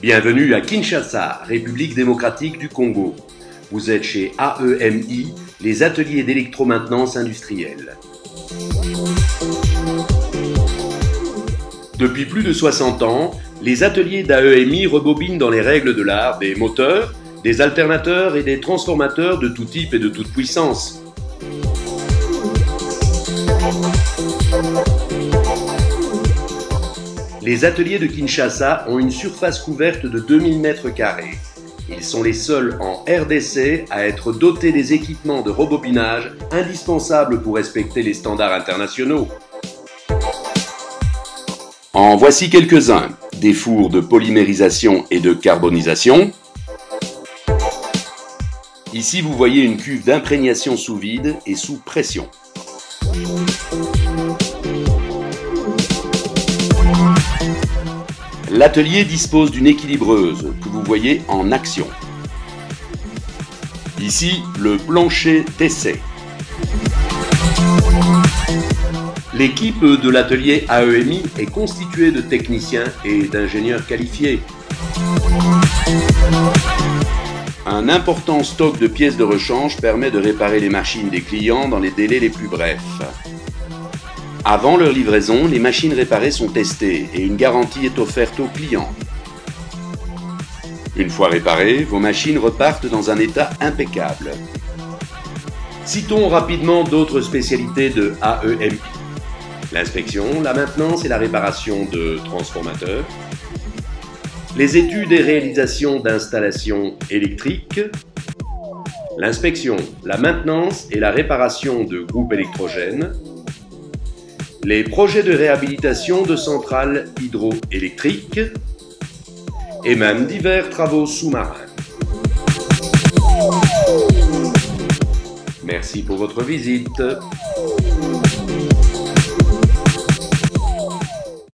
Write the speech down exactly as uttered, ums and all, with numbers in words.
Bienvenue à Kinshasa, République démocratique du Congo. Vous êtes chez A E M I, les ateliers d'électromaintenance industrielle. Depuis plus de soixante ans, les ateliers d'A E M I rebobinent dans les règles de l'art des moteurs, des alternateurs et des transformateurs de tout type et de toute puissance. Les ateliers de Kinshasa ont une surface couverte de deux mille mètres carrés. Ils sont les seuls en R D C à être dotés des équipements de rebobinage indispensables pour respecter les standards internationaux. En voici quelques-uns. Des fours de polymérisation et de carbonisation. Ici, vous voyez une cuve d'imprégnation sous vide et sous pression. L'atelier dispose d'une équilibreuse que vous voyez en action. Ici, le plancher d'essai. L'équipe de l'atelier A E M I est constituée de techniciens et d'ingénieurs qualifiés. Un important stock de pièces de rechange permet de réparer les machines des clients dans les délais les plus brefs. Avant leur livraison, les machines réparées sont testées et une garantie est offerte aux clients. Une fois réparées, vos machines repartent dans un état impeccable. Citons rapidement d'autres spécialités de A E M I. L'inspection, la maintenance et la réparation de transformateurs. Les études et réalisations d'installations électriques. L'inspection, la maintenance et la réparation de groupes électrogènes. Les projets de réhabilitation de centrales hydroélectriques et même divers travaux sous-marins. Merci pour votre visite.